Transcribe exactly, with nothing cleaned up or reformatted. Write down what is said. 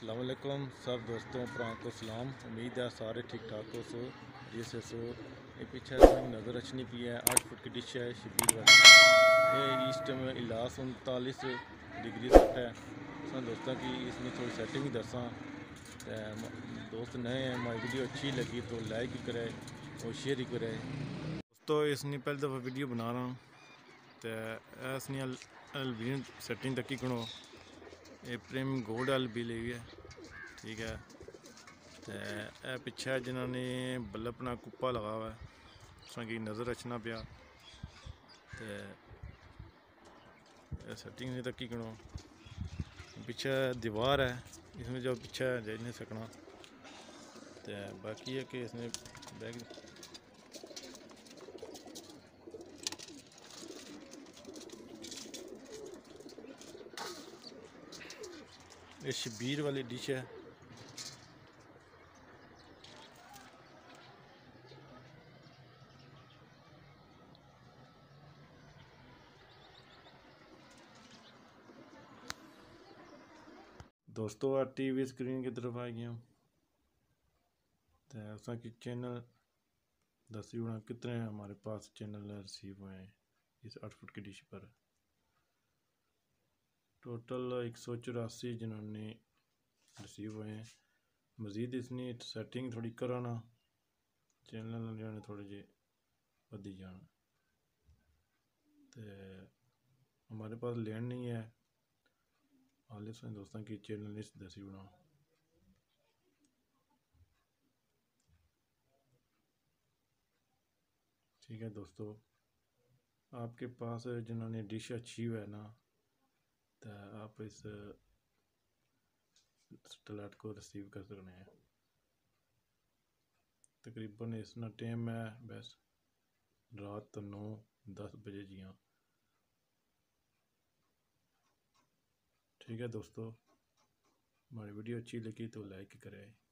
अस्सलाम वालेकुम सब दोस्तों भरा को सलाम। उम्मीद है सारे ठीक ठाक हो सो जैसे सो। ये पीछे नज़र अच्छी पी है। आठ फुट की डिश है शबीर वाली। ये ईस्ट में इलास उनतालीस डिग्री तक है। सन दोस्तों की इसमें थोड़ी सेटिंग दसा। दोस्त नए हैं, हमारी वीडियो अच्छी लगी तो लाइक ही करे और शेयर ही करे। दोस्तों इसने पहली दफ़ा वीडियो बना रहा हूँ तो इसने सेटिंग तक ही करो। ये प्रेम गोल्ड वाल भी ली है, ठीक है। तो पिछे जिन्होंने बल्ब अपना कुप्पा लगा हुआ है, उसकी नज़र रचना पिया तो सेटिंग नहीं तक ही करो। पीछे दीवार है, इसमें जो पीछे जा नहीं सकना। तो बाकी है कि इसने बैग ये शबीर वाली डिश है। दोस्तों आ टीवी स्क्रीन की तरफ आ गया तो असा कि चैनल दसी होना कितने हमारे पास चैनल रिसीव हुए हैं इस आठ फुट की डिश पर। टोटल एक सौ चौरासी जिन्होंने रिसीव हुए हैं। मज़ीद इसने सेटिंग थोड़ी कराना चैनल जो थोड़े जे बढ़ी जाना। तो हमारे पास लैंड नहीं है हाल से दोस्तों की चैनल इस दसी बनाओ। ठीक है दोस्तों, आपके पास जिन्होंने डिश अच्छी है ना तो आप इस सैटेलाइट को रिसीव कर सकते हैं। तकरीबन इसना टाइम है बस रात नौ दस बजे जियाँ। ठीक है दोस्तों, हमारी वीडियो अच्छी लगी तो लाइक करें।